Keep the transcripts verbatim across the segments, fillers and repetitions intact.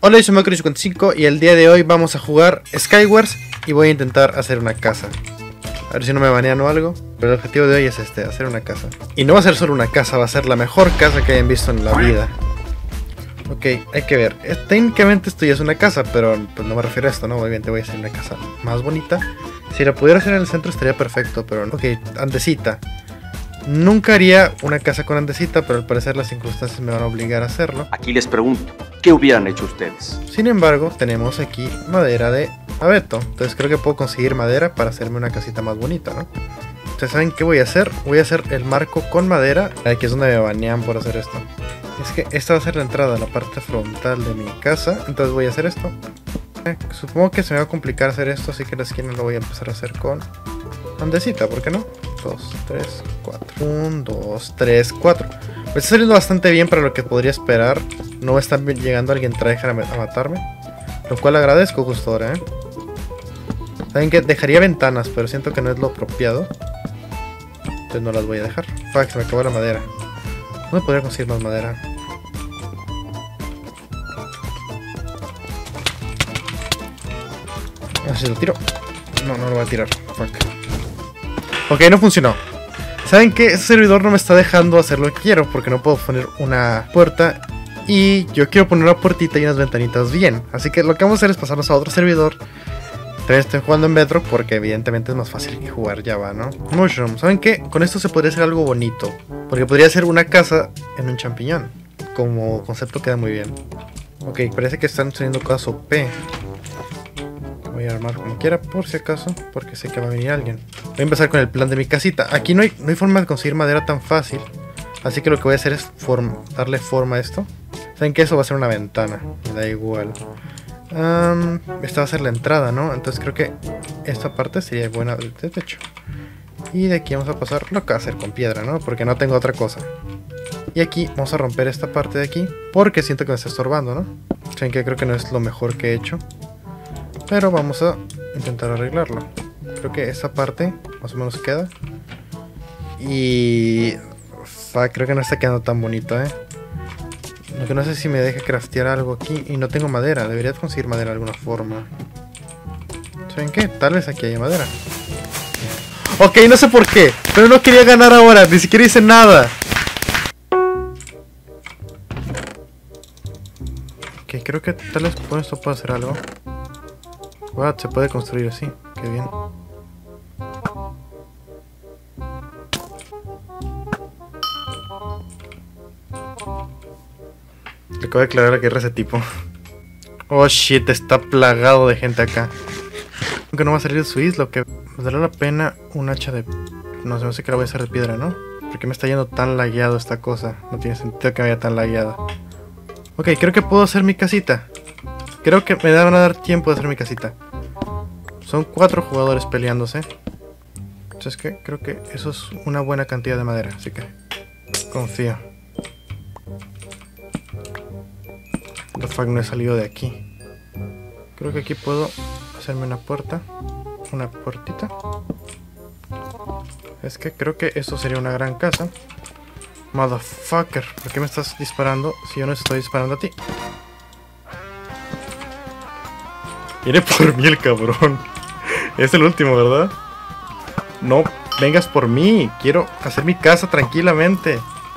Hola, yo soy Macro cincuenta y cinco y el día de hoy vamos a jugar Skywars y voy a intentar hacer una casa. A ver si no me banean o algo, pero el objetivo de hoy es este, hacer una casa. Y no va a ser solo una casa, va a ser la mejor casa que hayan visto en la vida. Ok, hay que ver. Técnicamente esto ya es una casa, pero pues no me refiero a esto, ¿no? Obviamente voy a hacer una casa más bonita. Si la pudiera hacer en el centro estaría perfecto, pero no. Ok, andesita. Nunca haría una casa con andesita, pero al parecer las circunstancias me van a obligar a hacerlo. Aquí les pregunto, ¿qué hubieran hecho ustedes? Sin embargo, tenemos aquí madera de abeto. Entonces creo que puedo conseguir madera para hacerme una casita más bonita, ¿no? Ustedes saben qué voy a hacer. Voy a hacer el marco con madera. Aquí es donde me banean por hacer esto. Es que esta va a ser la entrada, la parte frontal de mi casa. Entonces voy a hacer esto. Eh, supongo que se me va a complicar hacer esto, así que la esquina lo voy a empezar a hacer con andesita, ¿por qué no? dos, tres, cuatro. uno, dos, tres, cuatro. Me está saliendo bastante bien para lo que podría esperar. No está llegando alguien tryhard a matarme, lo cual agradezco justo ahora, ¿eh? Saben que dejaría ventanas, pero siento que no es lo apropiado. Entonces no las voy a dejar. Fuck, se me acabó la madera. ¿Dónde podría conseguir más madera? A ver si lo tiro. No, no lo voy a tirar. Fuck. Ok, no funcionó. ¿Saben qué? Ese servidor no me está dejando hacer lo que quiero, porque no puedo poner una puerta. Y yo quiero poner una puertita y unas ventanitas bien. Así que lo que vamos a hacer es pasarnos a otro servidor. También estoy jugando en Bedrock porque evidentemente es más fácil que jugar Java, ¿no? Mushroom. ¿Saben qué? Con esto se podría hacer algo bonito. Porque podría ser una casa en un champiñón. Como concepto queda muy bien. Ok, parece que están saliendo cosas O P. Voy a armar como quiera por si acaso, porque sé que va a venir alguien. Voy a empezar con el plan de mi casita. Aquí no hay, no hay forma de conseguir madera tan fácil. Así que lo que voy a hacer es form, darle forma a esto. Saben que eso va a ser una ventana. Me da igual. Um, esta va a ser la entrada, ¿no? Entonces creo que esta parte sería buena de techo. Y de aquí vamos a pasar lo que va a hacer con piedra, ¿no? Porque no tengo otra cosa. Y aquí vamos a romper esta parte de aquí, porque siento que me está estorbando, ¿no? Saben que creo que no es lo mejor que he hecho, pero vamos a intentar arreglarlo. Creo que esa parte más o menos queda. Y... Fuck, creo que no está quedando tan bonito, ¿eh? Lo que no sé si me deja craftear algo aquí. Y no tengo madera, debería conseguir madera de alguna forma. ¿Saben qué? Tal vez aquí haya madera. Ok, no sé por qué, pero no quería ganar ahora, ni siquiera hice nada. Ok, creo que tal vez con esto puedo hacer algo. What, se puede construir así, qué bien. Le acabo de declarar la guerra a ese tipo. Oh shit, está plagado de gente acá. Aunque no va a salir de su isla, que me dará la pena un hacha de... No sé, no sé qué la voy a hacer de piedra, ¿no? ¿Por qué me está yendo tan lagueado esta cosa? No tiene sentido que me vaya tan lagueada. Ok, creo que puedo hacer mi casita. Creo que me van a dar tiempo de hacer mi casita. Son cuatro jugadores peleándose. Entonces que creo que eso es una buena cantidad de madera, así que confío. The fuck, no he salido de aquí. Creo que aquí puedo hacerme una puerta. Una puertita. Es que creo que eso sería una gran casa. Motherfucker, ¿por qué me estás disparando si yo no estoy disparando a ti? Viene por mí el cabrón. Es el último, ¿verdad? No vengas por mí. Quiero hacer mi casa tranquilamente.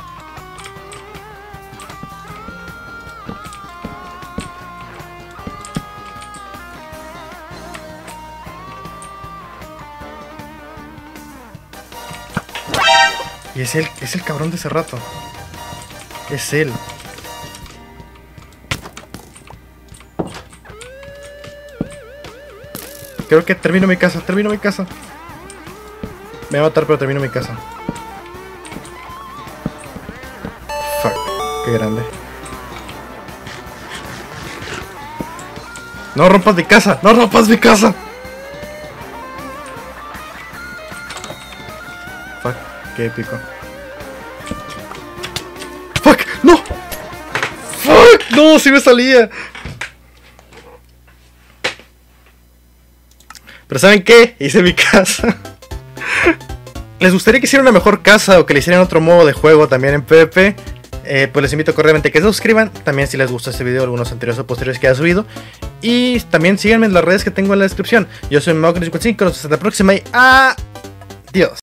Y es él, es el cabrón de ese rato. Es él. Creo que termino mi casa, termino mi casa. Me va a matar, pero termino mi casa. Fuck, qué grande. No rompas mi casa, no rompas mi casa. Fuck, qué épico. Fuck, no. Fuck, no, si me salía. Pero ¿saben qué? Hice mi casa. ¿Les gustaría que hiciera una mejor casa o que le hicieran otro modo de juego también en PvP? Eh, pues les invito cordialmente a que se suscriban. También si les gustó este video, algunos anteriores o posteriores que haya subido. Y también síganme en las redes que tengo en la descripción. Yo soy Mau cincuenta y cinco, hasta la próxima y adiós.